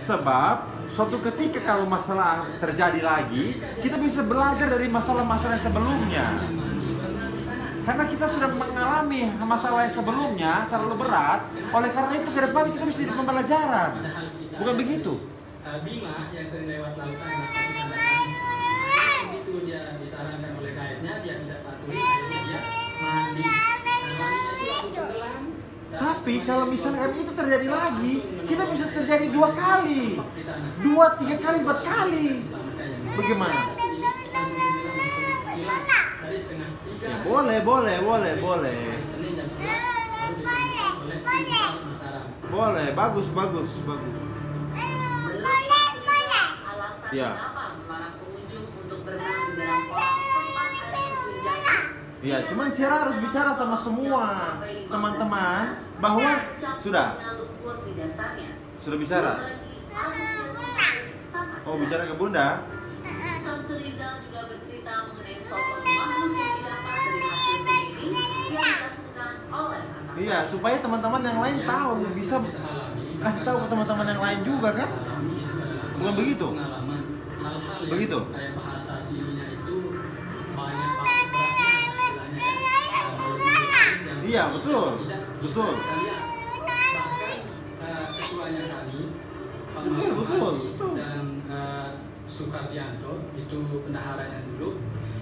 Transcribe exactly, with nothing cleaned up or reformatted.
Sebab suatu ketika kalau masalah terjadi lagi, kita bisa belajar dari masalah-masalah sebelumnya. Karena kita sudah mengalami masalah yang sebelumnya terlalu berat, oleh karena itu ke depan kita bisa pembelajaran. Bukan begitu? Bima yang sering lewat lautan begitu dia disarankan oleh guide-nya, dia tidak patuhi, akhirnya dia mandi. Tapi kalau misalnya itu terjadi lagi, kita bisa terjadi dua kali, dua, tiga kali, empat kali. Bagaimana? Ya, boleh, boleh, boleh, boleh. Boleh, bagus, bagus, bagus. Ya. Ya, cuman Sierra harus bicara sama semua teman-teman bahwa sudah sudah bicara. Oh, bicara ke Bunda. Samsurizal juga bercerita mengenai sosok makhluk yang didapat dari hasil sendiri yang dilakukan oleh atasan. Iya, supaya teman-teman yang lain tahu, bisa kasih tahu ke teman-teman yang lain juga kan? Bukan begitu? Begitu? Kayak bahasa sininya itu banyak banget beratnya istilahnya kan. Iya, betul. Betul. Bahkan ketuanya kami Pak Betul, betul, Mahfud betul. dan uh, Sukardianto itu bendaharanya dulu